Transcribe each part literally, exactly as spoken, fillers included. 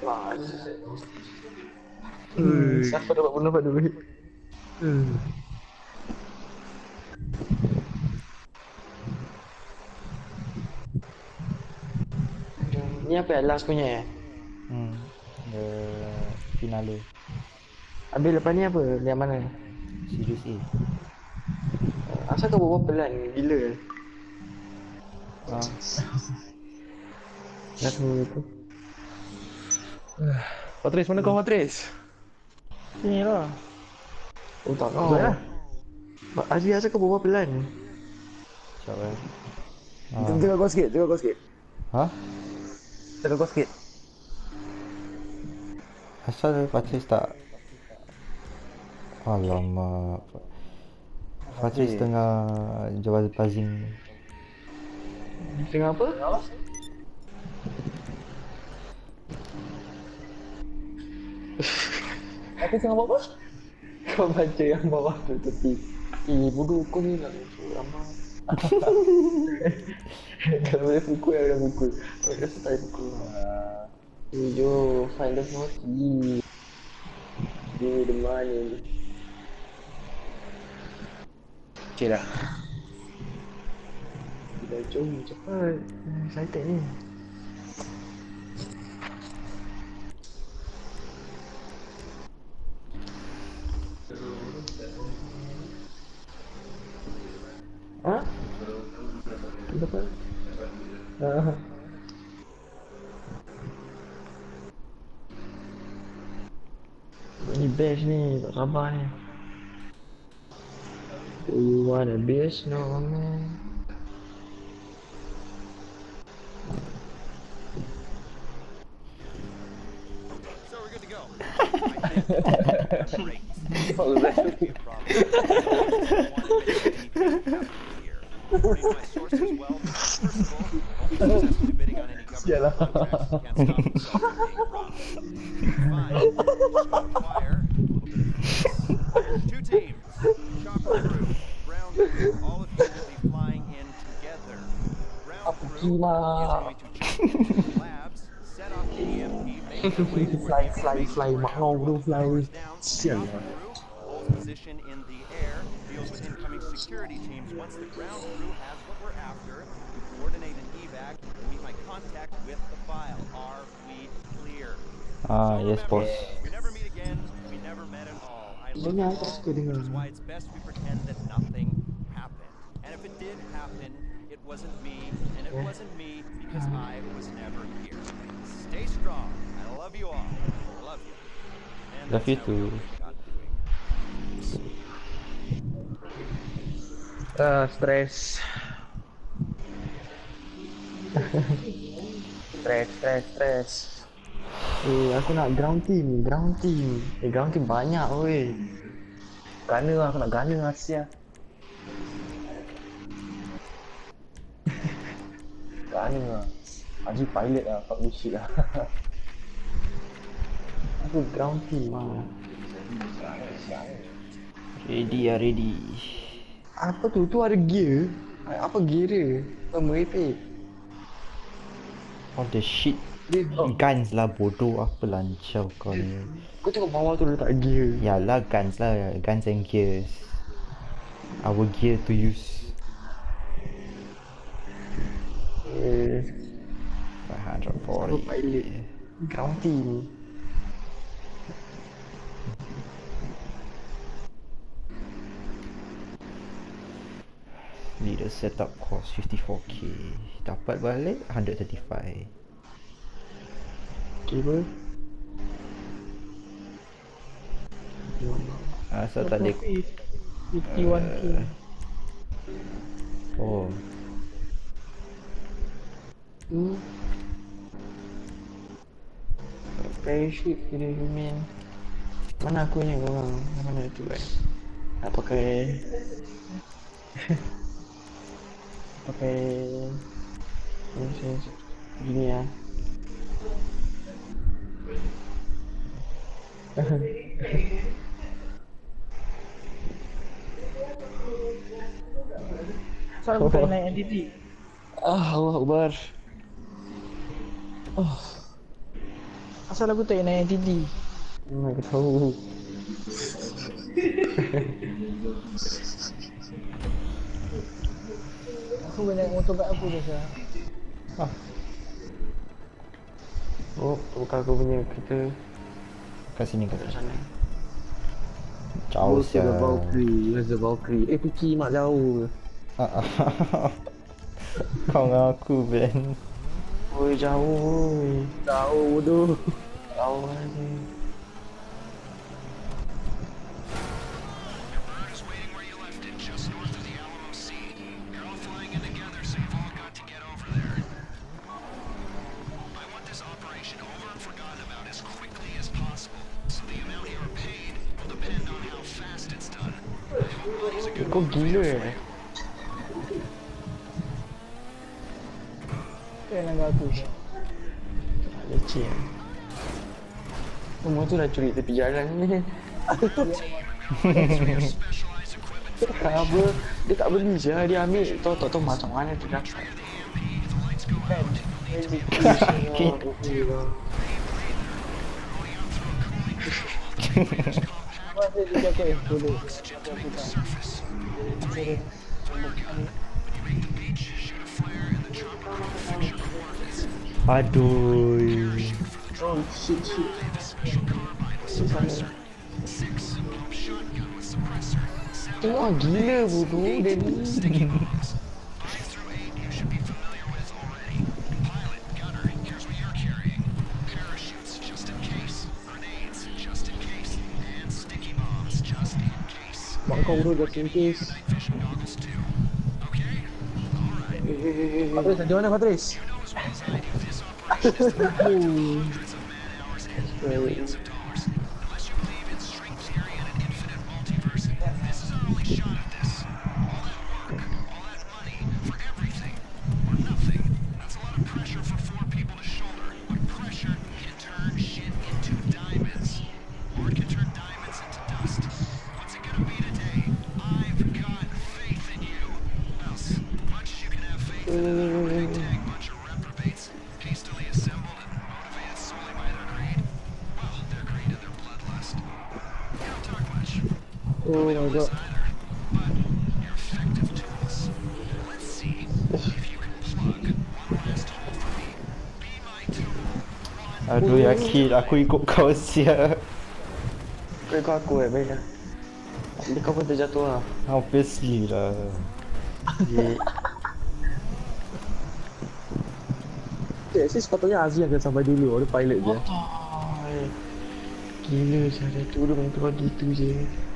Wah. Hmm, siapa dapat bunuh pada duit? Hmm. Ni apa ya? Last punya ya? Hmm. The finale. Habis lepas ni apa? Yang mana? Series A. Asal kau bawa pelan gila? Ah, Nak tunggu tu. Patris, mana kau Patris? sini lah. Oh tak Oh. kau. Azri asal kau bawa pelan? Sekejap eh. Ah. Ah. Tengok kau sikit, tengok kau sikit. Hah? Tengok kau sikit. Asal Patris tak... Alamak. Patris tengah jual buzzing. Tengah apa? Aku tengah buat apa? Kau baca yang bawah tu tepi. Eh, bodoh kau ni nak muncul ramah. Kalau boleh pukul, aku dah pukul. Kalau rasa tak boleh pukul. Eh, jom. Find the naughty. Give me the money. Okay dah. Dah jom, cepat. Excited ni. Ha? Apa? Ha. Ni best ni, tak sabar ni. Do you wanna be a snowman? So we're good to go. What was that? My sources well. First of all, no success to bidding on any government contracts. Can't stop the Fine. Fire. Two teams. Chopper crew. Ground crew. All of you will be flying in together. Ground crew is going to check labs, set off the E M P, make their way toward Fly, the fly, information fly, ground. mak kau tu fly. Down, Sial chopper lah. crew holds position in the air, deals with incoming security teams. Once the ground crew has what we're after, we coordinate an evac and meet my contact with the file. Are we clear? Ah, So yes remember, boss. we never meet again, we never met at all. I love Ini you aku all, suka dengar. which is why it's best we pretend that nothing happened. And if it did happen, it wasn't me, and it wasn't me because I was never here. Stay strong. I love you all. I love you. And Love that's you how we too. always got doing. Ah, stress. Stress, stress, stress. Eh, aku nak ground team, ground team. Eh, ground team banyak weh. Gunner lah, aku nak gunner lah sial. Gunner lah. Haji pilot lah, fuck this shit lah. Aku ground team ah. Ready ah, ready. Apa tu? Tu ada gear. Apa gear dia? Apa merepek? All the shit. Dia, Guns lah bodoh, apa lancau kau ni. kau tengok bawah tu letak gear. Yalah guns lah, guns and gears. Our gear to use. Eh, five hundred aku forty. pilot. Ground team. Leader setup cost fifty-four K. Dapat balik one hundred thirty-five. Okay apa? Asal tak ada fifty-one K. Oh, Tu. Parachute kira human. Mana aku ni korang? Mana tu kan? Nak pakai pakai ni saya gini ah. Asal aku tak naik N D T? Ah, Allah Akbar. Oh. Asal aku tak naik T D. Hmm, aku tahu. Aku banyak motor kat aku je sah. Ah, Oh, bukan aku punya kereta kat sini kat kat sana. jauh Oh, tu sia. the Valkyrie. Where's the Valkyrie? Eh, kucing mak jauh. Ah, ah. Kau dengan aku Ben. Oi, jauh. Oi. Jauh bodoh. Jauh lagi. Bird is waiting where you left it, just north of the Alamo Sea. You're all flying in together, so you've all got to get over there. I want this operation over and forgotten about as quickly as possible, so the amount you are paid will depend on how fast it's done. I hope money's a good Kau gila eh? Tu yang langgar aku sah. Leceh eh? Semua tu dah curi tepi jalan ni. specialized equipment for Apa? Dia tak beli je. Dia ambil. Tahu tak tahu macam mana dia dapat. Masih dia jaket eh, dulu. Aku tak. Aduh. Oh shit shit. Tengok gila bodoh dia ni. Mak kau bro just in case. Patris, di mana Patris? Oh my god. Aduh yakin aku ikut kau sia. Kau ikut aku eh, baik dah. Jadi kau pun terjatuh lah. Obviously lah. Dia Okay, actually sepatutnya Aziz akan sampai dulu. Dia pilot je. Ay, gila cara turun tu gitu je.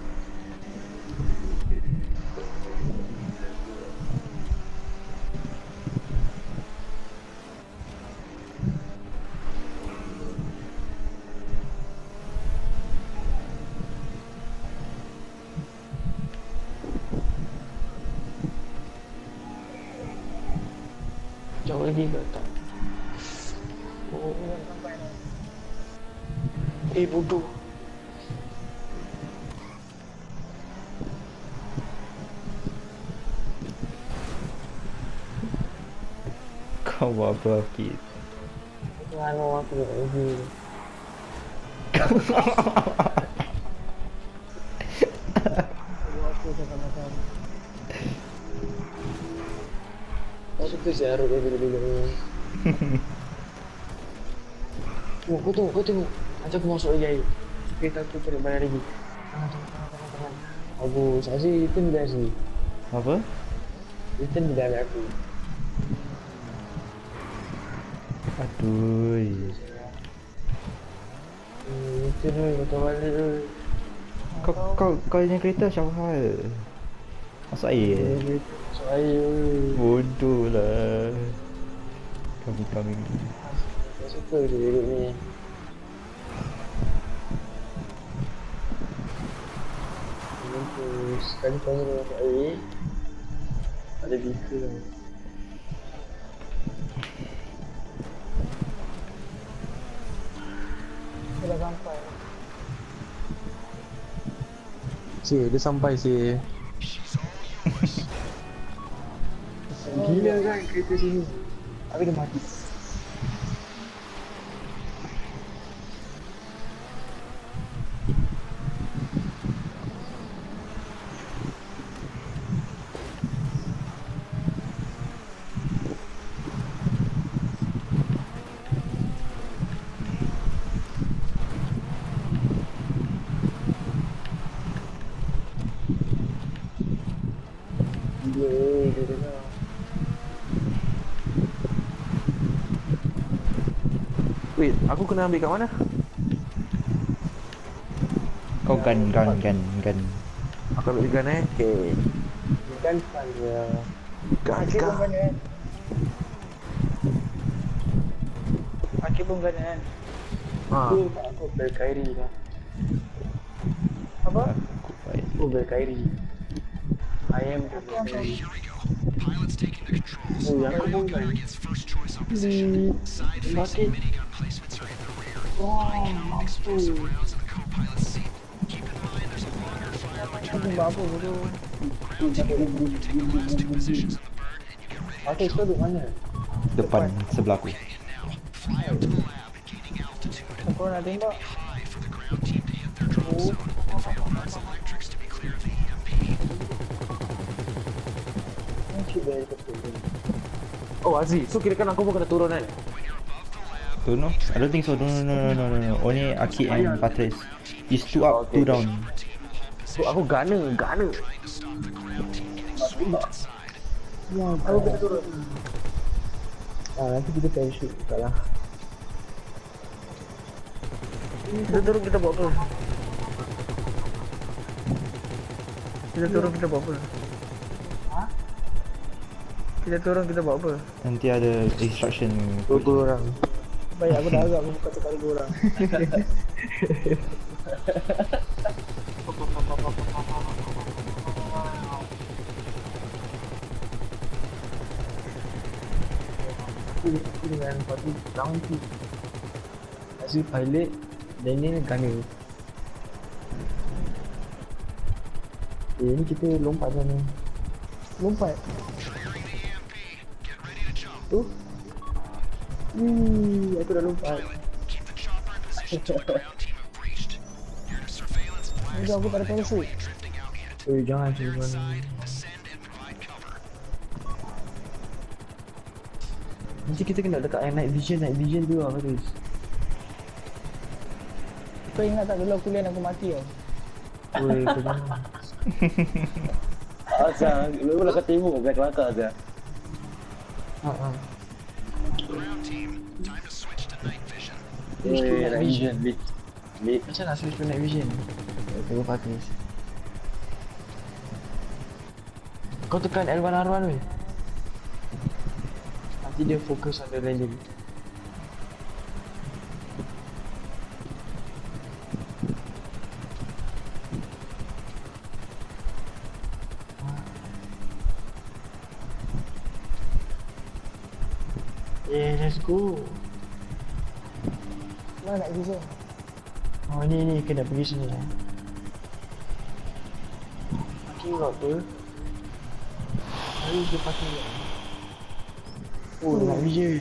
Jauh lagi ke tak? Oh. Eh bodoh. Kau buat apa Akid? Anu aku nak lagi. Aku cakap macam Kau suka si Arut dia bila-bila ni. Oh, kau tengok, kau tengok. Macam aku masuk lagi air. Kereta aku tarik balik lagi. Tangan, tangan, tangan, tangan, tangan. Bagus. Asyik return bila asyik. Apa? Return bila ambil aku. Aduh. Hmm, return oi, betul balik oi. Kau kau kau punya kereta macam hal. Masuk air. Masuk air oi. Bodoh lah. Kami kami. Aku suka je duduk ni. Mampus. Sekali kau ni masuk air. Ada bika lah. dia dah sampai. Cik, dia sampai cik. Gila kan kereta sini. Habis dia mati. wait. Aku kena ambil kat mana? Kau gun, gun, gun, gun. Aku ambil gun eh. Okay. Kan fun je. Gun, Akib pun gun. kena kan? Akib pun kena kan? Ha. Aku aku beli Kyrie lah. Apa? Aku baik. Aku beli Kyrie. I am the Aku yang Kyrie. Pilots taking the controls. Oh, yang aku pun beli. Target's first choice opposition. Side facing minigun placements are in the rear. Wah, Explosive mampu. rounds in the co-pilot's seat. Keep in mind there's a longer fire Aku return. buat apa bodoh? Ground team, you take the last two positions on the bird and you get ready Aku kau duduk mana? Depan sebelah aku. to now. Fly out to the lab, gaining altitude. Aku nak tembak. High for the ground team to hit their drop zone. And for your bird's electrics to be clear of the E M P. Aku beli helikopter. Oh Aziz, so kira kan aku pun kena turun kan? Don't know. I don't think so. No, no, no, no, no, no. Only Aki and Patrice. Is two up, two down. So aku gunner, gunner. Ya, aku kena turun. Ah, nanti kita parachute kat lah. Kita turun kita buat apa? Kita turun kita buat apa? Kita turun kita buat apa? Nanti ada instruction. Dua orang. Baik aku dah agak aku kata kali dua orang. Aku dengan Fatu round tu. Asyik pilot dan ni gunner. Eh ni kita lompat je ni. Lompat. Tu. Wih, aku dah lompat. Jadi aku tak ada parachute. Eh jangan cuba ni. Nanti kita kena dekat night vision, night vision tu lah Faris. Kau ingat tak dulu aku lihat aku mati tau. Weh, kau jangan. Asal, lu lah kata ibu bukan kelakar aja. Ha ha. Eh, night vision, bit. Bit. Macam nak switch to night vision? Eh, tunggu Faris. Kau tekan L one R one weh. Nanti dia fokus on the landing. Yeah, let's go. Mana nak vision? Oh ni ni kena pergi sini lah. Parking lot tu. Hari dia parking lot. Oh, night vision.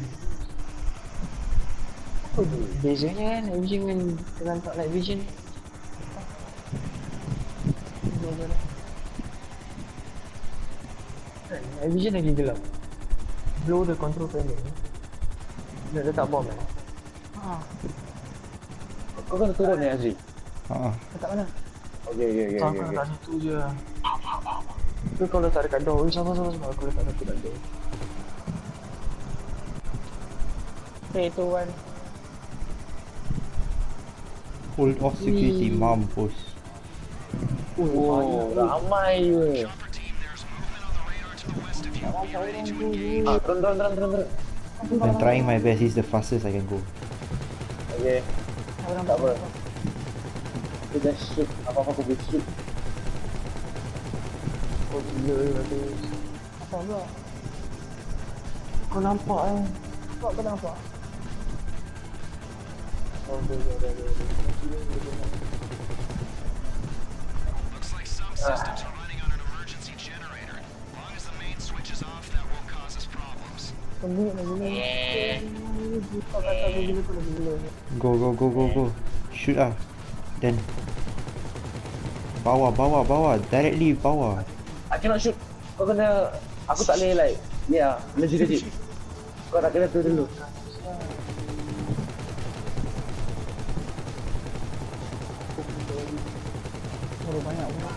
Apa tu? Bezanya kan night vision dengan dengan tak night vision. Kan, night vision lagi gelap. Blow the control panel. Nak letak bom eh? Ha. Kau kena turun ni Azri. Ha. Letak mana? Okey okey okey Kau okey. kena letak situ je lah. Tu kau letak dekat door. Eh, sabar sabar sabar. Aku letak dekat door. three, two, one. Hold off security, mampus. Oh, ramai weh. Ah, turun turun turun turun turun. I'm trying my best. It's the fastest I can go. Okey. Orang Tak apa. Aku just shoot. Apa-apa aku boleh shoot. Kau gila eh Faris. Apa pula? Kau nampak eh. Kau kau nampak? Oh, dah dah dah dah. Looks like some systems are running on an emergency generator. As long as the main switch is off, that won't cause us problems. Pembunyi nak gila. Kau kata aku gila pun lagi gila. Go, go, go, go, go. Shoot ah. Then. Bawah, bawah, bawah. Directly bawah. I cannot shoot. Kau kena. Aku tak boleh like. Ya, legit legit. Kau nak kena tu dulu. Baru banyak pula.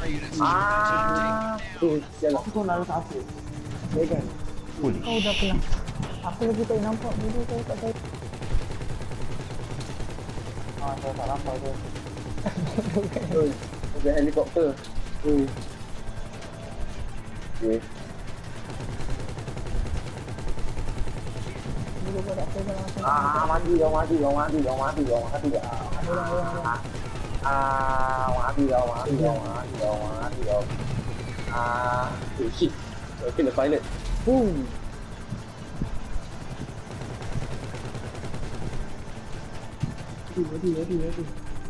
Ah, tu sial. Aku tu nak ada apa? Ya kan? Holy Kau dah shit. pernah. Aku lagi tak nampak dulu kau tak tahu. Ah, saya tak nampak tu. Oi, ada helikopter. Oi. Okay. Dulu kau tak tahu kalau aku. Ah, mati, kau mati, kau mati, kau mati, kau mati. Ah, ah, mati, kau mati, kau mati, kau mati, kau. Ah, oh shit. Okay, the pilot. Boom. Ready, ready, ready.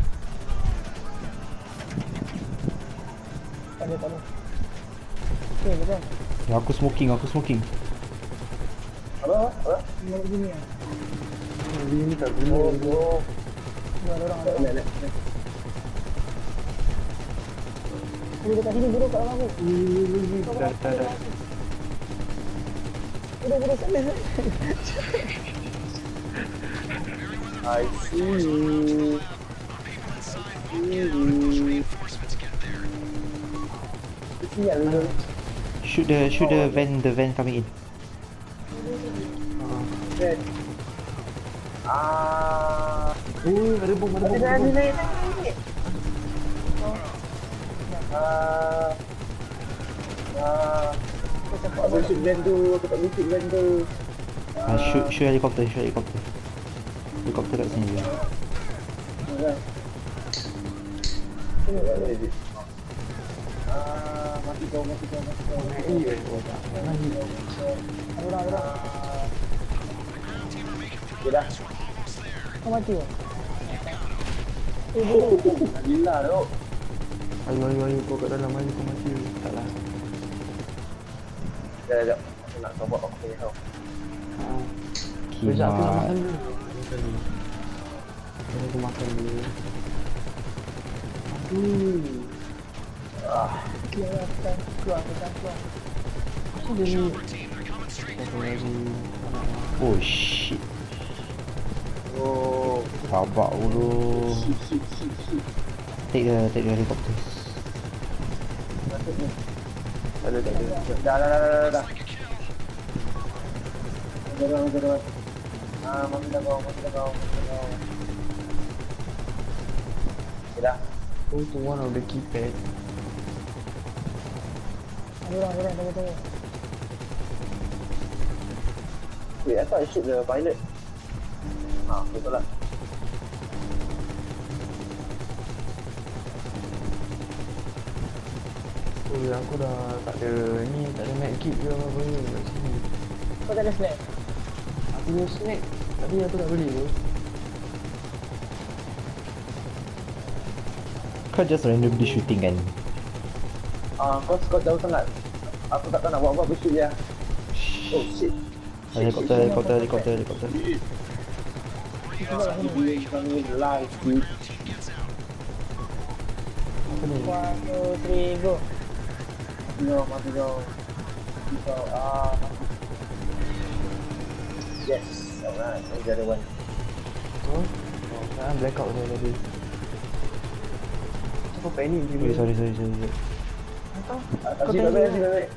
Tak ada, tak ada. Okay, betul. Ya, aku smoking, aku smoking. Apa? Apa? Ini gini ya. Ini tak guna. Oh, oh. Ada orang, ada orang. Lek, lek, lek. Dia dekat sini buruk kat dalam aku. Dah, dah, dah. Buruk, buruk, sana. I see you. I see you. Sial lu. Shoot the shoot the van, the van coming in. Kan. Ah. Oh, ada bom, ada bom. Naik, naik, naik, naik. Ah. Ah. Aku tak shoot van tu, aku tak shoot van tu. Ah, shoot shoot helicopter, shoot helicopter. Helicopter kat sini je. Ah, mati kau, mati kau, mati kau. Naik, oh tak. Lagi. Ada orang, ada orang. Okay dah. Kau mati ke? Eh, buruk. Gila tu. Ayo, ayo, ayo. Kau kat dalam, ayo. Kau mati. Tak lah. Sekejap, sekejap. Aku nak coba aku punya kau. Sekejap, aku nak makan Kimak. dulu. Makan dulu. Aku makan dulu. Aduh. Ah. Keluar, keluar, keluar, keluar, keluar. Apa dia ni? Satu lagi. Oh shit. Oh. Rabak dulu. Shit, shit, shit, shit. Take the take the helicopter. Tak ada, tak ada. Dah, dah, dah, dah, dah, dah. Dah, dah, dah, dah. Ah, mati dah kau, mati dah kau, mati dah kau. Okay dah. Oh, tu one of the keypad. Ada orang, ada orang, tunggu, tunggu. Wait, I thought I shoot the pilot. Ah, betul lah. Oh, aku dah tak ada ni, tak ada medkit ke apa-apa kat sini. Kau tak ada snack? Aku punya snack tadi aku tak beli tu. Kau just randomly shooting kan? Ah, kau kau jauh sangat. Aku tak tahu nak buat apa, aku shoot je. Oh shit. Helikopter, helikopter, helikopter, helikopter. Kami live, dude. Apa ni? One, two, three, go. Mati kau, mati kau. Mati kau, ah, mati. Yes, alright, that's the other one. Oh, oh sekarang blackout dah tadi. Aku panik je. Sorry, sorry, sorry, sorry. sorry. Ah, tak sih, tak baik, tak baik.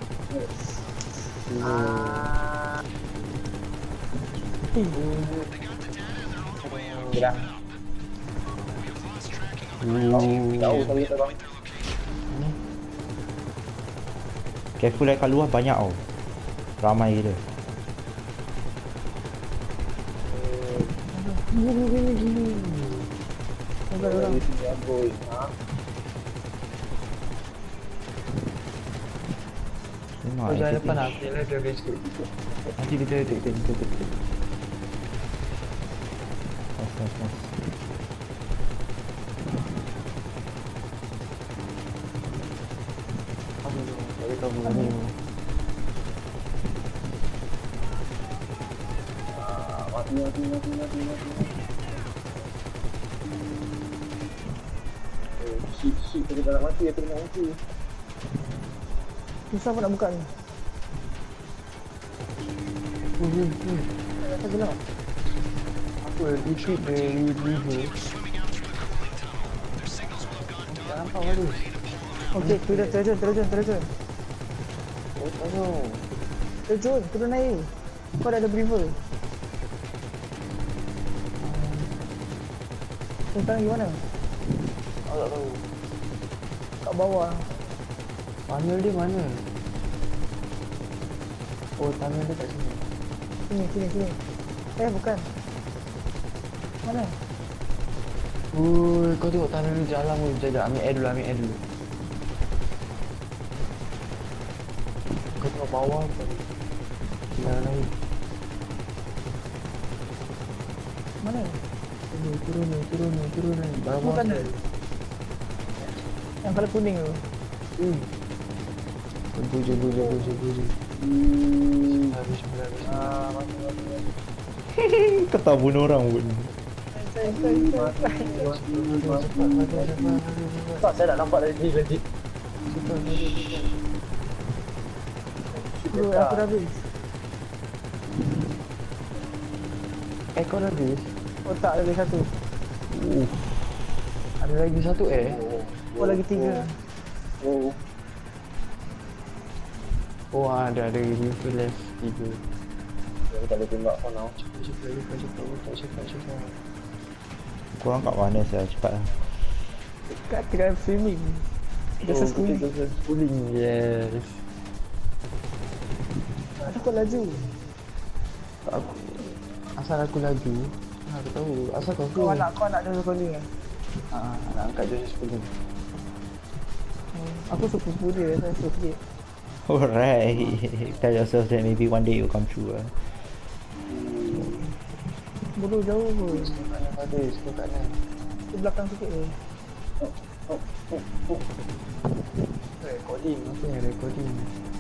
Ah. Okay dah. Jauh tapi kita bang. Careful eh, kat luar banyak tau. Ramai gila. Gini, gini, gini. Ada orang. Memang Kau jangan I depan think- aku lah, dia sikit. Nanti kita take take take take take. Nice, nice, nice. Aduh, tak boleh tahu ni. Mati, mati, mati, mati, mati. Oh shit, shit, aku tak nak mati, aku nak mati. Susah pun nak buka ni. Hmm, hmm, hmm. Rasa gelap. Aku repeat the river. Tak nampak baru. Okey, turun, terjun, terjun, terjun. Oh, tolong. Terjun, turun air. Kau dah ada briefing. Sekarang gimana? Aku tak tahu. Kat bawah. Tunnel dia mana? Oh, tunnel dia kat sini. Sini, sini, sini. Eh, bukan. Mana? Ui, kau tengok tunnel dia jalan pun. Sekejap, ambil air dulu, ambil air dulu. Kau tengok bawah apa? Jalan lagi. Mana? Turun, turun ni, turun ni, turun ni. Bawah. Bukan dah. Yang colour kuning tu. Hmm. Jumpa, jumpa, jumpa, jumpa, jumpa. Habis, habis, habis. Ah, mati, mati, mati. Kau tak bunuh orang pun. Saya, saya, saya. Tak, saya nak nampak dari sini legit. Bro, aku dah habis. Eh, kau dah habis? Oh tak, ada lagi satu. Uh. Ada lagi satu eh? Oh, lagi tiga. Oh. Oh, ada ada rifle left tiga. Aku tak boleh tembak kau now. Cepat, cepat, cepat, cepat, cepat, cepat, cepat. Korang kat mana saya? Cepat lah. Kat tengah swimming. Biasa Oh, schooling. betul, betul, schooling, yes. Asal kau laju? Aku, asal aku laju, aku tahu. Asal kau Kau anak kau anak dia schooling kan? Ah, nak angkat je schooling. Aku sepupu dia, saya suka sikit. Alright. Tell yourself that maybe one day it will come true lah. Bodoh jauh pun. Sebelah kanan habis, sebelah kanan. Ke belakang sikit je. Recording, apa yang recording?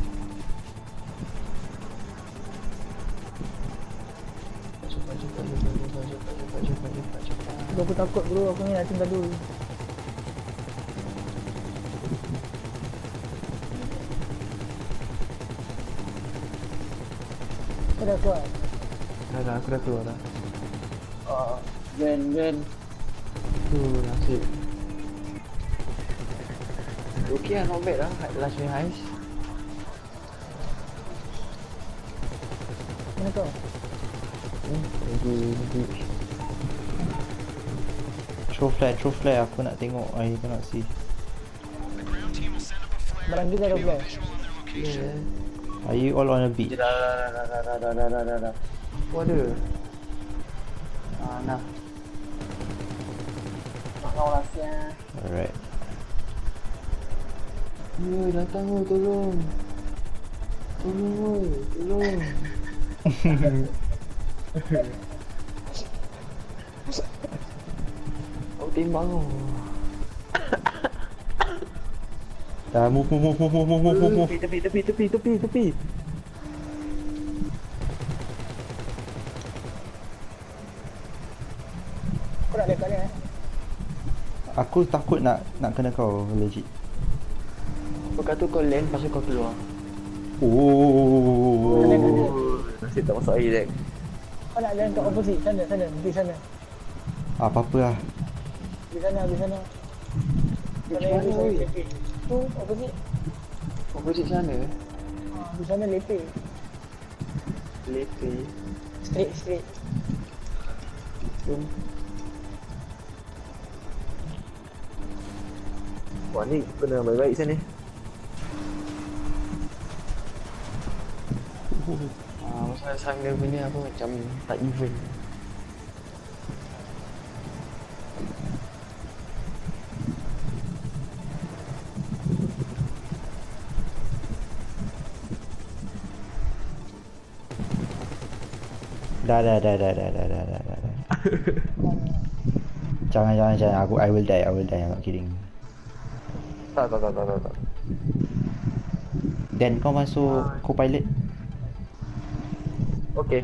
Cepat, cepat, cepat, cepat, cepat, cepat, cepat, cepat, cepat. Bro, aku takut bro, aku ni nak tinggal dulu. Kau dah kuat? Dah dah, aku dah keluar dah. Ah, Ven, Ven. Tu nasib. Okay lah, not bad lah. Last year heist. Mana kau? Hmm, lagi, lagi. Throw flag, throw flag. Aku nak tengok. I cannot see. Barang kita dah fly. Yeah. Are you all on a beat? Dah, dah, dah, dah, dah, dah, dah, dah, dah, dah. Oh ada? Ah, nah. Mak kau lah siap. Alright. Oi, datang oi, tolong. Tolong oi, tolong. Kau timbang kau. Dah move, move, move, move, move, move, move, move. Tepi, tepi, tepi, tepi, tepi. Kau nak dekat ni eh? Aku takut nak nak kena kau, legit. Kau kata kau land, lepas tu kau keluar. Oh. Nasib tak masuk air, Zack. Kau nak jalan kat opposite, sana, sana, pergi sana. Apa-apa lah. Pergi sana, pergi sana. Sana yang mana, oi? lepeh. Tu, opposite. Opposite sana? Ah, di sana lepeh. Lepeh. Straight, straight. Jom. Wah ni kena baik-baik sana. Ah, masalah sana punya apa macam tak even. Dah, dah, dah, dah, dah, dah, dah, dah, dah, dah. Jangan, jangan, jangan. Aku, I will die, I will die. I'm not kidding. Tak, tak, tak, tak, tak, tak. Dan kau masuk co-pilot. Okay.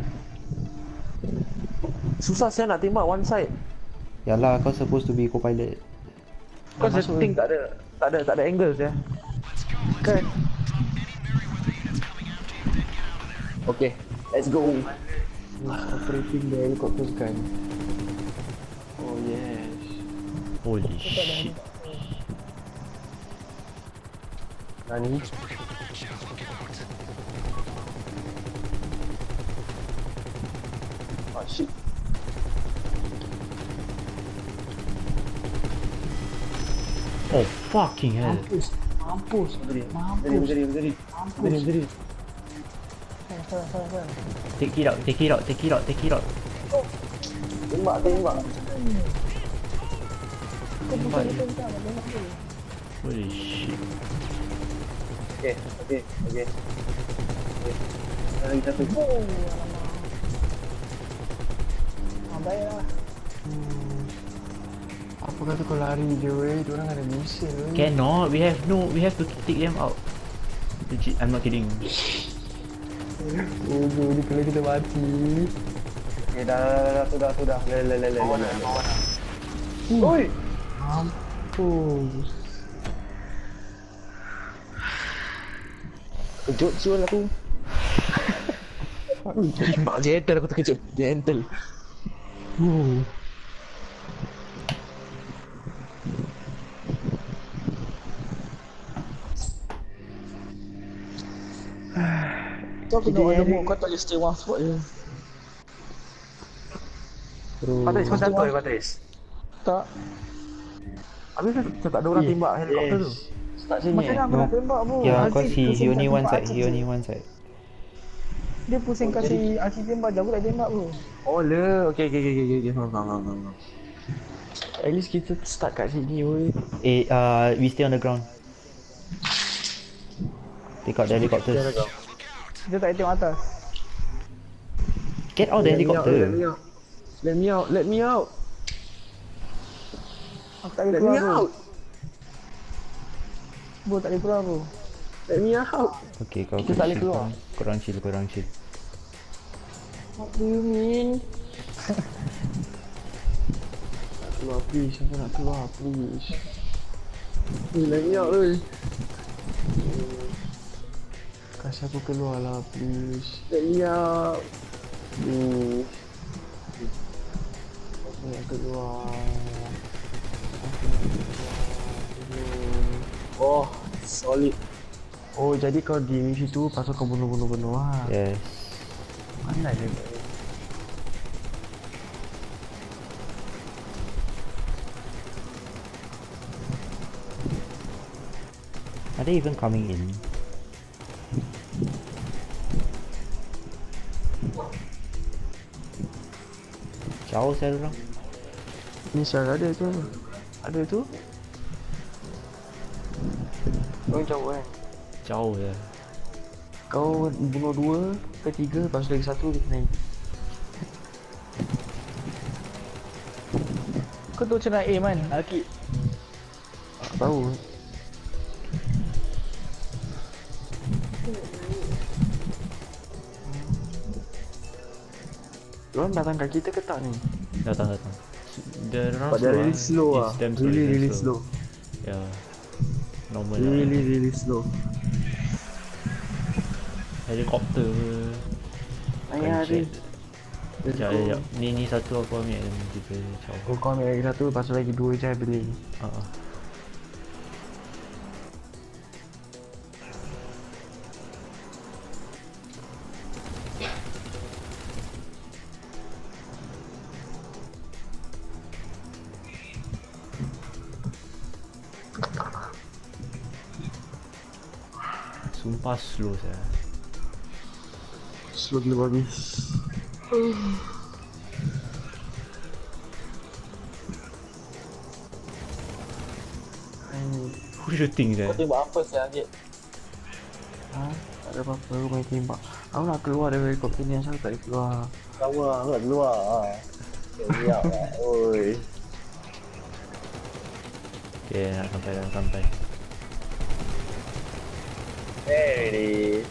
Susah saya nak tembak one side. Yalah, kau supposed to be co-pilot. Kau setting tak ada, tak ada, tak ada angle saya. Kan? Okay, let's go. Operating the helicopter gun. Oh yes. Holy shit. Nani? Ah shit. Oh fucking hell. Mampus. Mampus. Beri, Mampus. beri, beri, beri. Beri, beri. Salah, salah, salah, salah. Take it out, take it out, take it out, take it out. Tembak, tembak. Kau bukan itu bukan, tengok tu. Holy shit. Okay, okay, okay. Okay. Lagi satu. Oh, alamak. Ah, baiklah. Apa kata kau lari je weh? Diorang ada mission weh. Cannot, we have no, we have to take them out. Legit, I'm not kidding. Oh, bro, ni kalau kita mati. Okay, dah, dah, dah, sudah, sudah. Le, le, le, le. Kawan dah, kawan dah. Oi! Mampus. Kejut siul aku. Mak gentle aku terkejut. Gentle. Uh. Kau kena on the move, kau tak boleh stay one spot je. Patris, kau jatuh ya Patris? Tak. Habis kan tak ada orang tembak helikopter tu? Start sini. Macam mana aku nak tembak bro? Yeah, Aziz cause he, he pusing only kat one tempat side, Aziz he je. only one side. Dia pusing kasi Aziz tembak je, aku tak tembak bro. Oh le, okay okay okay okay okay. Faham faham faham faham. At least kita start kat sini weh. Eh, uh, we stay on the ground. Take out the helicopters. Dia tak tengok atas. Get out the Let me out, helicopter. Let me out. Let me out. Let me out. Aku tak boleh Let keluar me bro. out. Bro tak boleh keluar bro. Let me out. Okay, kau Kita tak boleh keluar. Korang chill, korang chill. What do you mean? Nak keluar please. Aku nak keluar please. Eh, let me out weh. Kasih aku keluar lah please. Let me out. Please. Aku nak keluar. Aku nak keluar. Oh, solid. Oh, jadi kau di situ pasal kau bunuh-bunuh-bunuh lah. Yes. Mana dia? Are they even coming in? Jauh saya orang. Ni Syar ada tu. Ada tu. Kau jauh kan? Jauh ya. Kau bunuh dua ke tiga, lepas lagi satu dia naik. Kau tahu macam nak aim kan? Alkit. Aku tahu. Diorang datang kat kita ke tak ni? Datang datang. The round But they're really slow ah. It's damn Really damn really slow. Yeah. Normal Really lah. really slow. Helikopter. Ayah Kancet. dia. Sekejap, sekejap. Ni ni satu aku ambil dan kita jauh. Kau kau ambil lagi satu, lepas tu lagi dua je I beli. Ah. Uh-uh. Sumpah slow saya. Slow gila habis. Who shooting saya? Kau tembak apa saya Agit? Ha? Tak ada apa-apa, aku main tembak. Aku nak keluar dari helikopter ni, asal tak boleh keluar. Sama lah, aku nak keluar lah. Siap lah, oi. Okay, nak sampai dah sampai. There it is.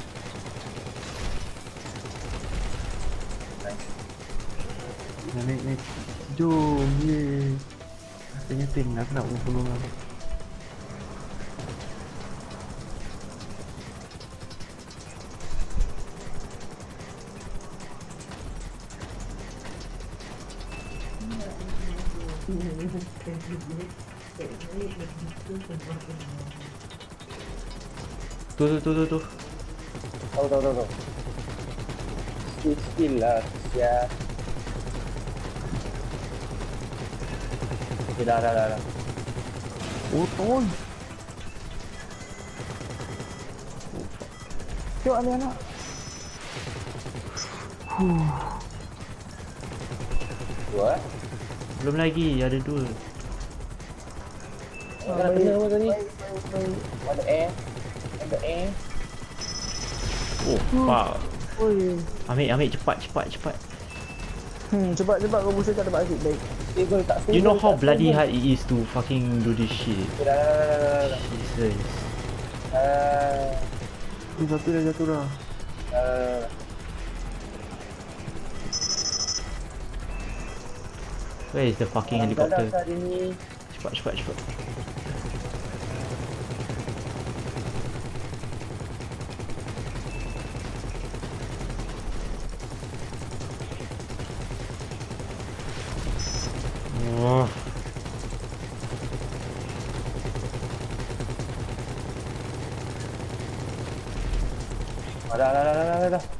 Naik naik naik. Jom, ye. Rasanya ting, aku nak bunuh lah. Tu tu tu tu tu. Tahu tahu tahu tahu. Skill skill lah. Ya. Okay, dah dah dah dah. Oh, tol. Tengok ada anak. Dua eh? Belum lagi, ada dua. Kena kena apa tadi? Ada air. Ada air. Oh, fuck. Oi. Ambil, ambil cepat, cepat, cepat. Hmm, cepat cepat kau busa kat tempat asyik baik. Eh, kau letak You know stable, how letak bloody stable. hard it is to fucking do this shit. Okay, dah dah dah dah dah dah. Jesus. Ah, Ni satu dah jatuh dah. ah. Where is the fucking Dalam helicopter? dalam hari ni. Cepat, cepat, cepat. Oh. Ah, dah dah dah dah dah dah.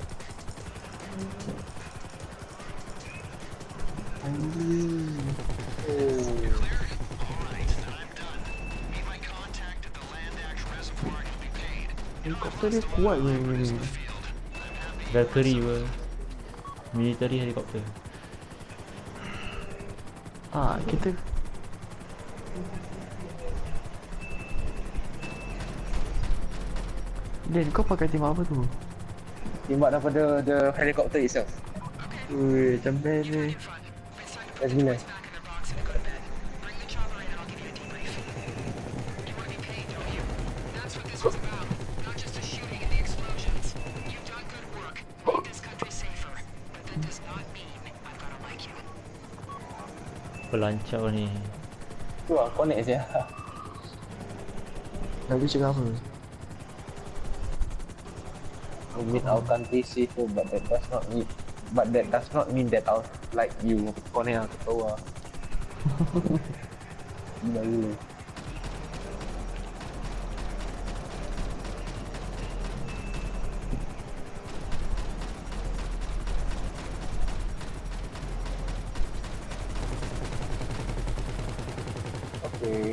Helikopter dia kuat je ni. Valkyrie apa? Military helicopter. Ah, kita Dan kau pakai tembak apa tu? Tembak daripada the helicopter itself. Ui, macam best ni. That's gila. Pelancau ni. Tu lah, connect je. Lalu cakap apa? We mean our country safer, but that does not mean but that does not mean that our like you connect aku tahu lah. Gila gila. Okay.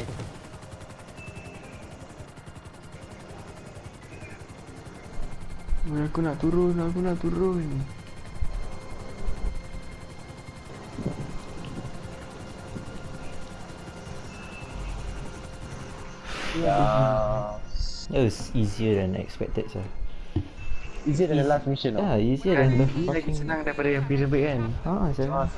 Ui, aku nak turun, aku nak turun. Yeah. That was easier than I expected, sir. Easier than the last mission. Yeah, easier Kan, than the ini lagi fucking... senang daripada yang pyramid kan? Ah, saya. Oh,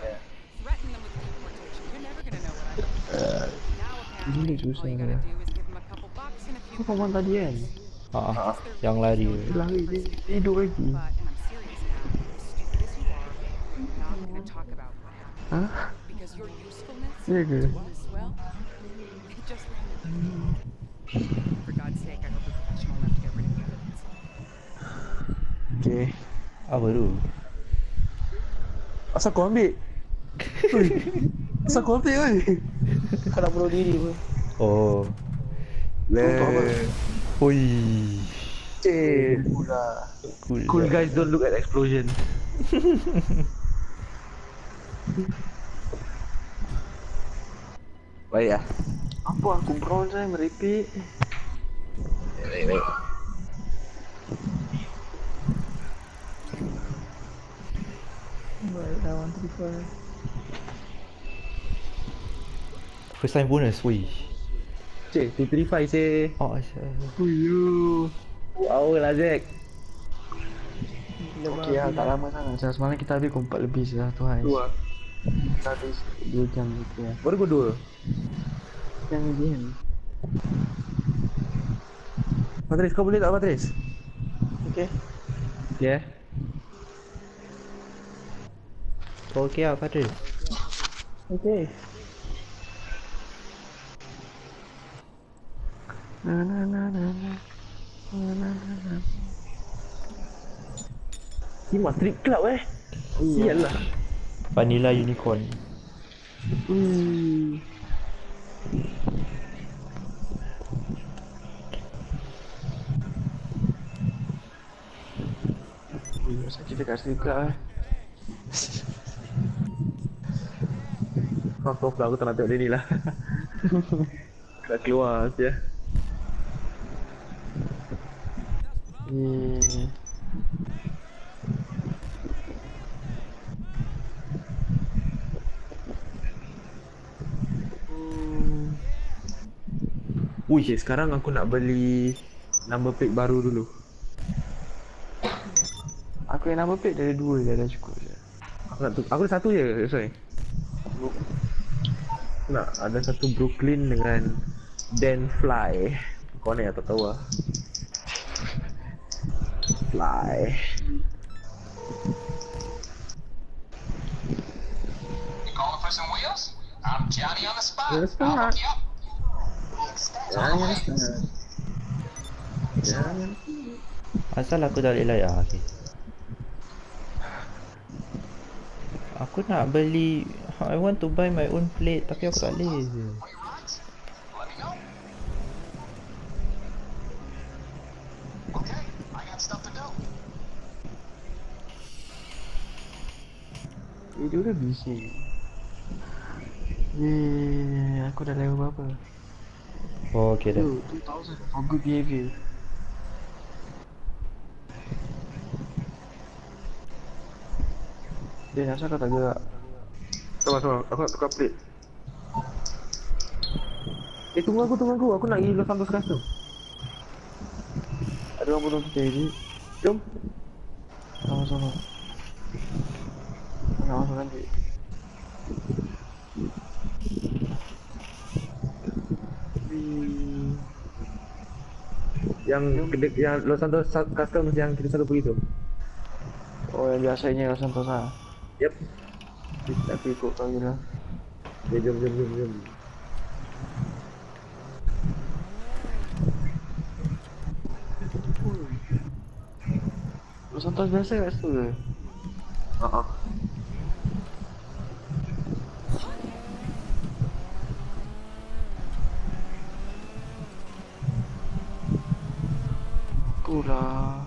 Ini susah lah. Kau kawan tadi kan? Ah, yang lari. Dia lari, dia, dia hidup lagi. Hah? Ya ke? Okay. Apa tu? Asal kau ambil? Ui, asal kau ambil oi? kau nak bunuh diri pun. Oh. Untuk apa? Oi. Eh, Cool. cool guys don't look at explosion. Baik lah. Apa aku bronze saya merepek. Baik baik. Baik dah one three five. First time bonus, woi. Cik, two three five say. Oh, asal. Uyuh. Wow lah Zack. Okey lah, tak lama sangat. Saya semalam kita habis pukul empat lebih sudah tu Hais. Dua. Kita habis dua jam gitu ya. Baru gua dua. Yang ni kan. Patris, kau boleh tak Patris? Okey. Yeah. Kau okey lah, Fadil? Okey. Na na na na na. Na na na na. Ini strip club eh. Sial lah. Vanilla Unicorn. Ui. Ui, masa kita kat sedekat eh. Fuck off lah, aku tak nak tengok dia ni lah. Dah keluar je. Hmm. Ui, Okay, sekarang aku nak beli number plate baru dulu. Aku yang number plate dari dua je, dah cukup je. Aku nak tu, aku ada satu je, sorry. Aku nak ada satu Brooklyn dengan Dan Fly. Kau ni tak tahu lah. Fly. Calling for some wheels? I'm Johnny on the spot. Yes, I'll sir. hook you up. Jangan sangat. Jangan. asal aku tak boleh layak. Okay. Aku nak beli, I want to buy my own plate tapi aku tak boleh. For your rides? Let me know. Okay, I got stuff to do. Video dah bising. Yeay, aku dah level berapa? Oh, okay dah. two thousand for good behaviour. Dia asal kau tak gerak? Sabar, sabar. Aku nak tukar plate. Eh, tunggu aku, tunggu aku. Aku nak pergi Los Santos Custom. Ada orang bunuh kita ni. Jom. Sama-sama. Nak masuk nanti. Yang kedek, yang Los Santos Custom yang kita selalu pergi tu. Oh, yang biasanya Los Santos lah. Yep. Aku ikut kau je lah. Okay, jom, jom, jom, jom. Los Santos biasa kat situ ke? Haa. Aku lah.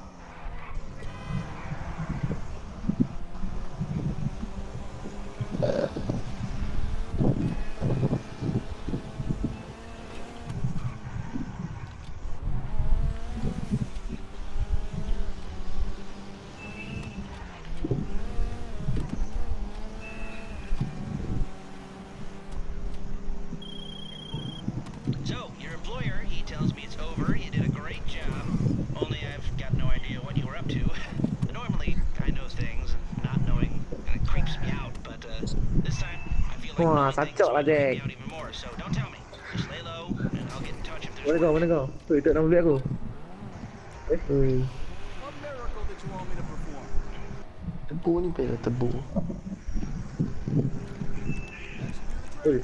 So, your employer, he tells me it's over. You did a great job. Only I've got no idea what you were up to. Normally, I know things, and not knowing kind of creeps me out. But uh, this time, I feel like Wah, knowing things sacok lah, will creep me Jack. out even more. So don't tell me. Just lay low, and I'll get in touch if there's Mana kau, mana kau? Tu, itu nama plate aku. Eh, Ui, What miracle did you want me to perform? tebu ni bela tebu. oi.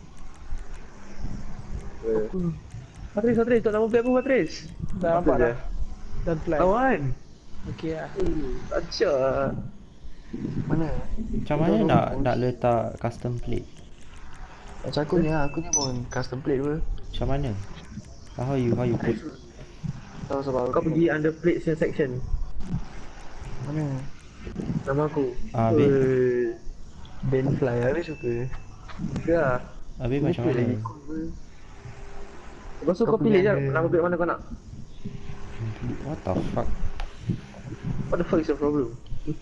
Eh. Patris, Patris, tak nama plate aku, Patris. Dah nampak dah. Dan fly. Kawan. Okey lah. Sacok lah. Mana? Macam mana nak nak letak custom plate? Macam aku ni lah, aku ni pun custom plate pun. Macam mana? How you how you put? Tahu sebab Kau pergi under plates section. mana? Nama aku. Ah, habis? Oi. Ben fly lah, dia suka. Ya. Habis macam Plate mana? lagi cool pun. Lepas tu Kau kau pilih punya je ada- nama plate mana kau nak. What the fuck? What the fuck is your problem?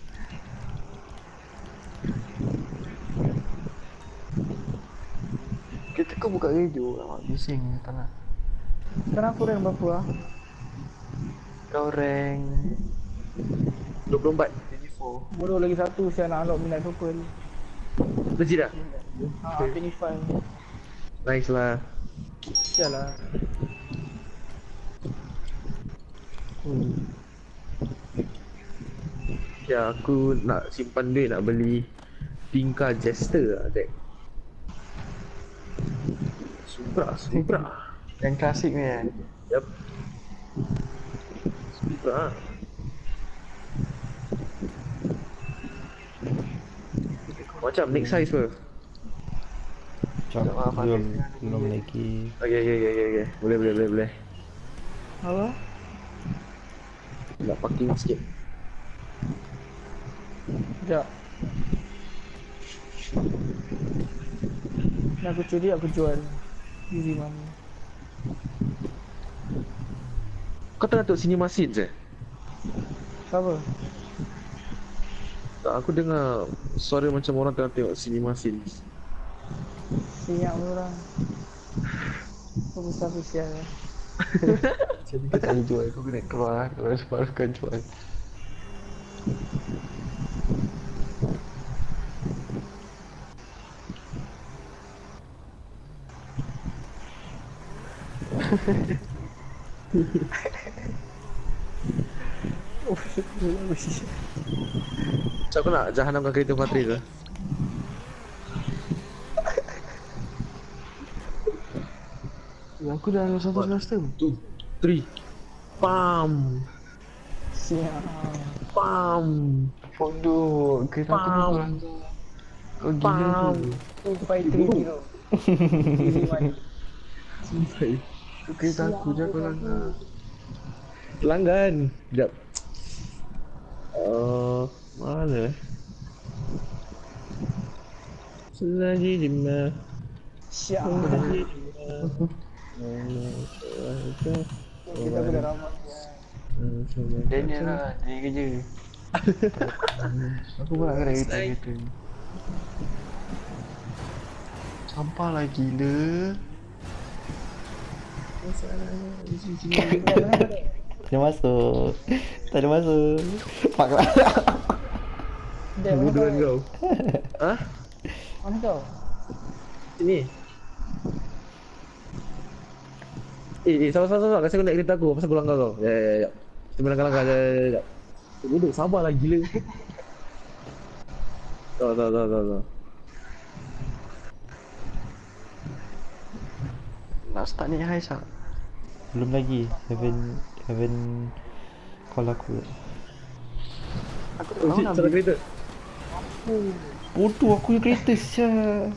Kita kau buka radio lah, bising tak nak. Sekarang aku rank berapa lah? Kau rank dua puluh empat. twenty-four. Bodoh lagi satu saya nak unlock Midnight Purple. Legit tak? Haa, finish fine. Nice lah. Sial lah. Ya, aku nak simpan duit nak beli Pinka Jester lah, Jack. Supra, Supra. Yang klasik ni kan. Yup. Supra. Macam next size pun. Macam Tak apa, belum Fatih. belum lagi. Okay, okay, okay, okay, okay. Boleh, boleh, boleh, boleh. Apa? Nak parking sikit. Sekejap. Nak aku curi, aku jual. Easy money. Kau tengah tengok Cinema Sins eh? Apa? Tak, aku dengar suara macam orang tengah tengok Cinema Sins. Siap orang. Kau besar spesial eh. Jadi kau tak boleh jual, kau kena keluar. Kalau separuh kau jual. Oh, bagus. Macam kau nak jahanamkan kereta Patris ke? Ya, aku dah satu custom. Two, three. Pam. Siap. Pam. Bodoh, kereta aku Pam. ni kau gila Pam. tu. Two five three zero. Easy money. Sampai. Tu kereta aku je kau langgar. Pelanggan. Sekejap. Uh, mana eh? Selagi lima. Siap. Kita aku dah ramai. Daniel lah, dia kerja. Aku pula kena kereta-kereta ni. Sampah lah gila. Tak ada masuk. Tak ada masuk. Fuck lah. Dia mana Bodohan kau? kau. Hah? Mana kau? Sini. Eh, eh, sabar, sabar, sabar. Kasi aku naik kereta aku. Pasal aku langgar kau. Ya, ya, ya. Kita main langgar-langgar. Ya, ya, ya. Duduk, sabarlah gila. Tak, tak, tak, tak, tak. Nak start ni hai Syak. Belum lagi. Haven't haven't call aku. Aku tak Oh, tahu shit, nak salah beli. kereta. Bodoh aku yang kereta sial.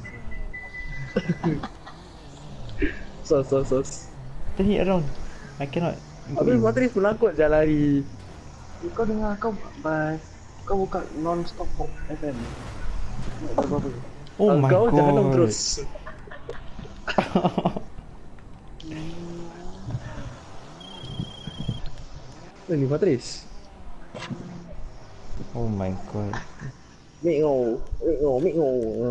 Sos, sos, sos. Turn it around. I cannot. Habis Patris penakut je lari. Kau dengar kau bas. Kau buka non-stop F M. Tak apa-apa. Oh my Kau god. jahanam terus. Ni Patris. Oh my god. Mik ngau. Mik ngau, mik ngau. Ha.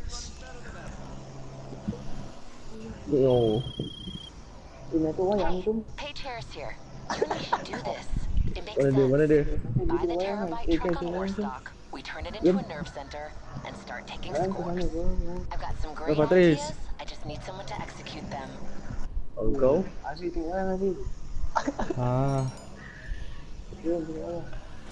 Mik ngau. Ini tu wayang tu. Paige Harris here. You really should do this. It makes Mana dia, mana sense. dia? Buy the terabyte truck on Warstock. We turn it into a nerve center and start taking scores. I've got some great Patris. ideas. I just need someone to execute them. Oh, kau? Asyik tengok lah nanti. Ah. Jom tengok lah.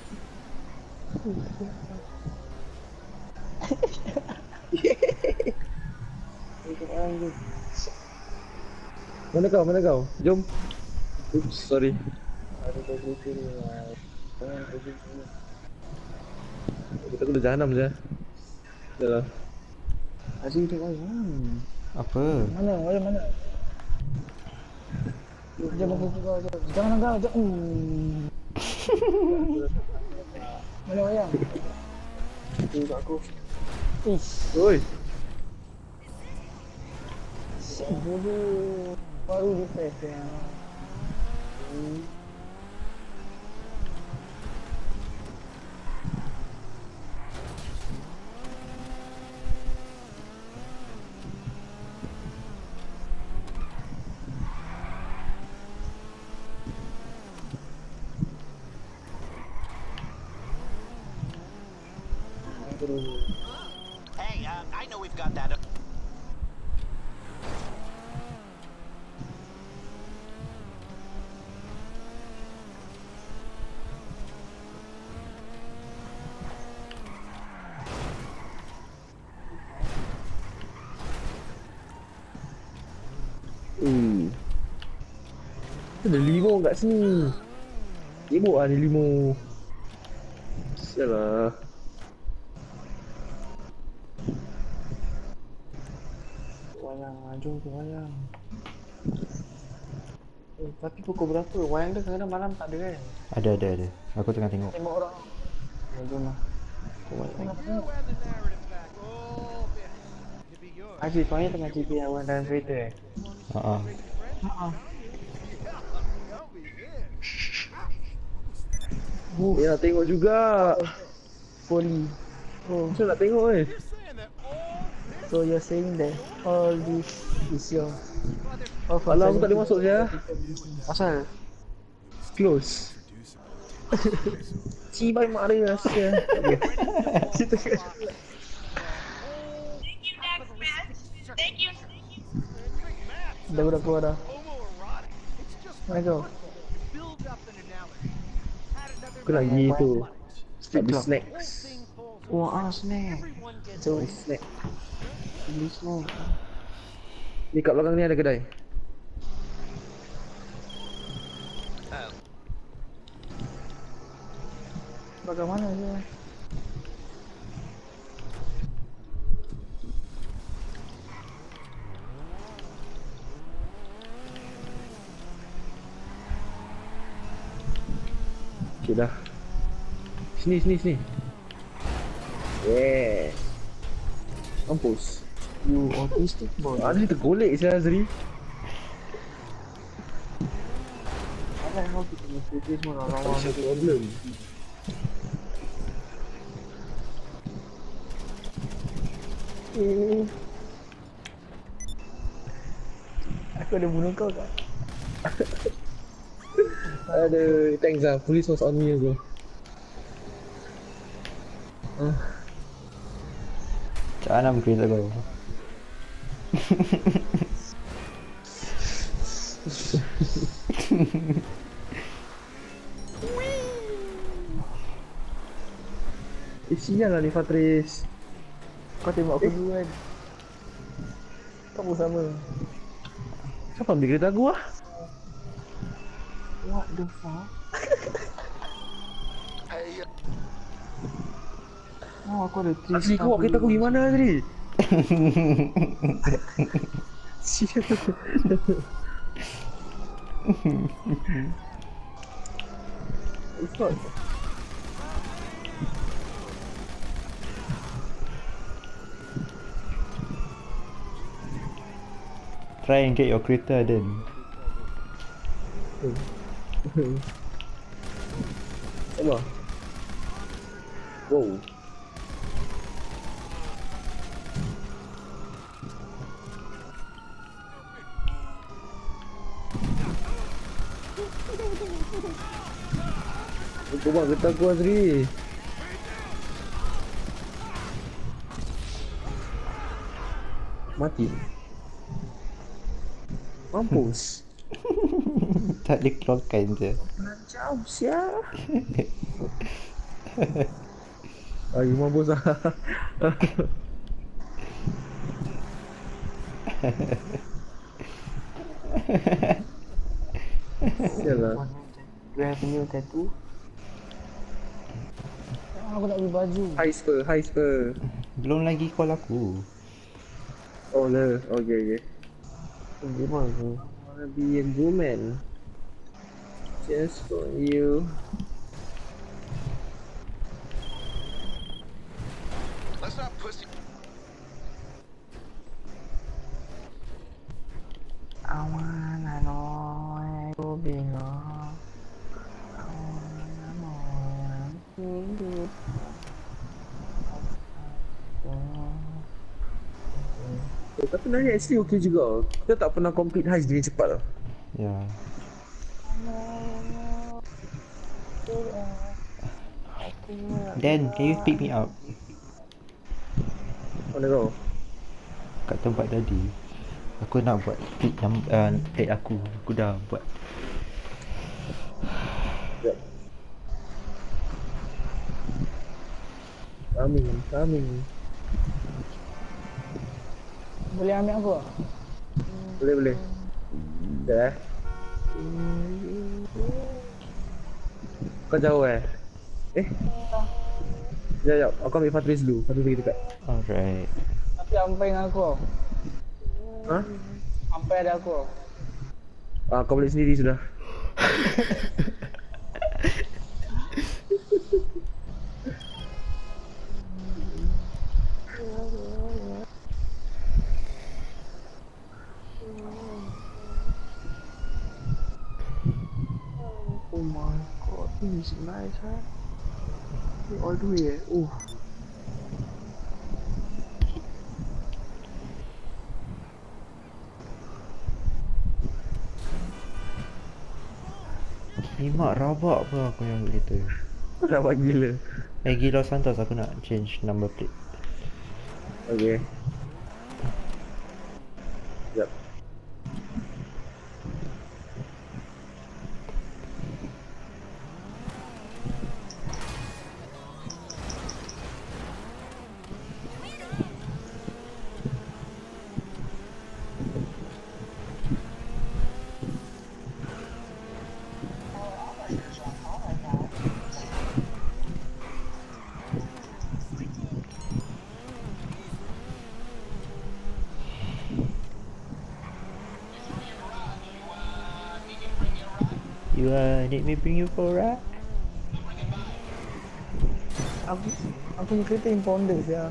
Tengok lah tu. Mana kau? Mana kau? Jom. Oops, sorry. Ada kereta ni lah. Jangan kereta ni. Kita aku dah jahanam je. Dah lah. Asyik tengok lah. Hmm. Apa? Mana? Wayang mana? Jom aku kau jom. Jangan kau jom. Hmm. Mana wayang? Tengok aku. Ish. Oi. Bodoh. Baru refresh ya. Hey, uh, I know we've got that. Hmm. Ada limo kat sini. Sibuk lah ni limo. Sialah. Wayang lah, jom tu wayang. Eh, tapi pukul berapa? Wayang dia kadang-kadang malam tak ada kan? Ada ada ada. Aku tengah tengok. Tengok orang. Ya, jom lah. Haji, kau ni tengah cerita awak dalam kereta eh? Haa. Dia nak tengok juga. Poli. Oh, Macam nak tengok eh. so you're saying that all this is your... Oh, Alah, aku tak boleh masuk je. Asal? Close. Cibai mak dia rasa. Cerita kat. Dah udah keluar dah. Mana kau? Aku lagi tu. Habis snacks. Wah, ah, snack. So, Snack. Beli snack. Ni kat belakang ni ada kedai. bagaimana je? Okay dah. Sini, sini, sini. Yeah. Mampus. You autistic boy. Ada ni tergolek saya Azri. Apa yang kau kita mesti semua lawan Ada problem. Eh. Aku ada bunuh kau tak? Aduh, thanks lah. Police was on me as well. Uh. Macam mana mungkin tak kau? Eh, sial lah ni Fatris. Kau tembak aku dulu kan? Kau pun sama. Siapa ambil kereta aku lah? What the fuck? Oh, aku ada three Azri, kau bawa kereta aku gimana Azri? Sial. It's not. Try and get your kereta then. Sama. Wow. Kau bawa kereta aku Azri. Mati. Mampus. Tak dikeluarkan je. Macam siap. Ay, mampus lah. Sial lah. Do you have a new tattoo? Aku nak beli baju. High spur, high spur. Belum lagi call aku. Oh lah, okay okay. Gimana tu? I wanna be a woman. Just for you. Let's not pussy. I wanna know you belong. I wanna know you. Oh, tapi nanya actually okay juga. Kita tak pernah complete heist dengan cepat lah. Ya. Dan, can you pick me up? Mana kau? Kat tempat tadi. Aku nak buat pick yang uh, plate aku. Aku dah buat. Sekejap. Coming, coming. Boleh ambil aku tak? Boleh, boleh. Sekejap eh. Kau jauh eh? Eh? Sekejap, sekejap. Aku ambil Fatris dulu. Fatris pergi dekat. Alright. Tapi ampai dengan aku tau. Ha? Ampai ada aku tau. Ah, kau boleh sendiri sudah. It's nice, huh? All the way, eh? Oh. Kimak rabak apa aku yang buat gitu. Rabak gila. Eh gila Santos aku nak change number plate. Okay. Yep. You uh, need me bring you for a ride? Aku aku ni kereta impounder ya.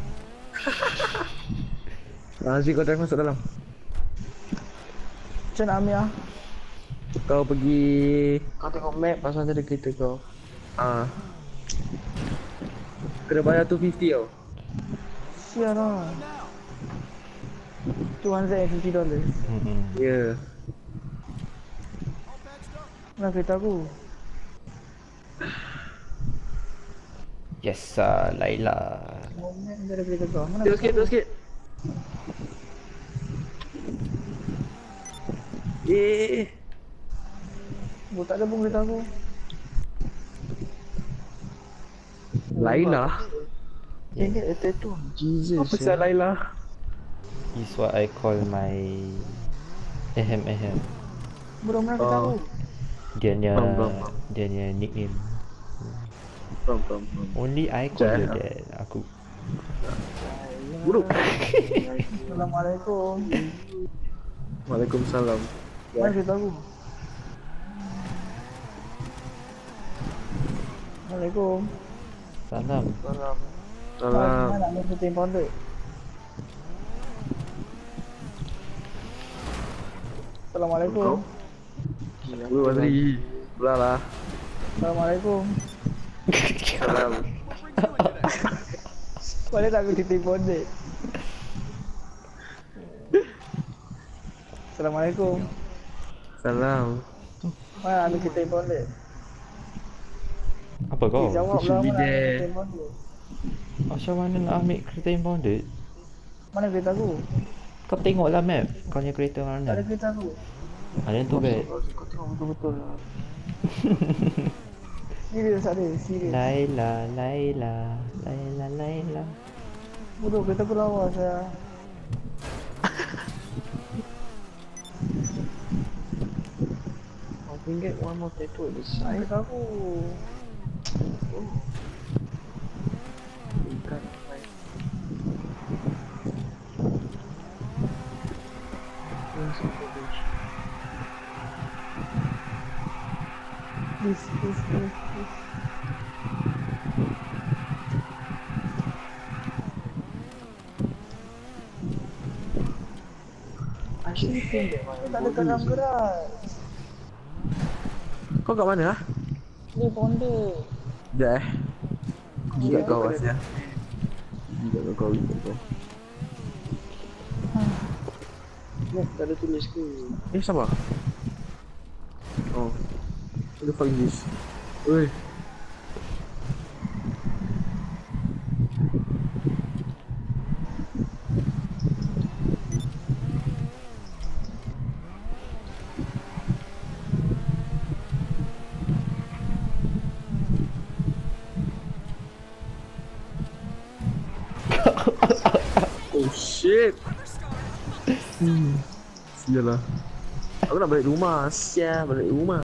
Nanti kau drive masuk dalam. Macam nak ambil ah? Kau pergi. Kau tengok map pasal ada kereta kau. Ah. Kena bayar two fifty tau. Sial lah. two hundred fifty dollars. Hmm. Ya. Yeah. Mana kereta aku? Yes, uh, Laila. Oh, map ada kereta kau. Mana Terus sikit, terus sikit. Eh. Oh, tak ada pun kereta aku. Laila. Yang get attack tu. Jesus. Apa pasal Laila? Is what I call my ahem ahem. Bro, mana kereta aku? Dia punya Bam, bam, bam. dia punya nickname. Pam pam pam. Only I call Jai, you ha? that. Aku. Buruk. Assalamualaikum. Waalaikumsalam. Mana kereta aku? Assalamualaikum. Salam. Salam. Salam. Mana nak ambil kereta impounder? Assalamualaikum. Gue Wazri. Belah lah. Assalamualaikum. Salam. Mana nak ambil kereta impounder? Assalamualaikum. Salam. Mana nak ambil kereta impounder? Apa kau? Eh, jawab should lah be mana nak ambil there. kereta impounder? Macam mana nak ambil kereta impounded? Mana kereta aku? Kau tengoklah map. Kau punya kereta Tak ada mana? kereta aku. Ada tu bad. Kau tengok betul-betul lah. Serius ada, serius. Laila, Laila, Laila, Laila. Bodoh, kereta aku lawa saya. I can get one more tattoo at the side. Kereta aku. Please, please, please, please. Actually, think that my tak ada tanam gerak. Kau kat mana ah? Ni pondek. Sekejap eh. Gigi kat kau Asya. Gigi kat kau, gigi kat kau. Ya, tak ada tulis ke. Eh, sabar. Oh. What the fuck is this? Oi. Oh shit. Hmm. Sial lah. Aku nak balik rumah. Sial, balik rumah.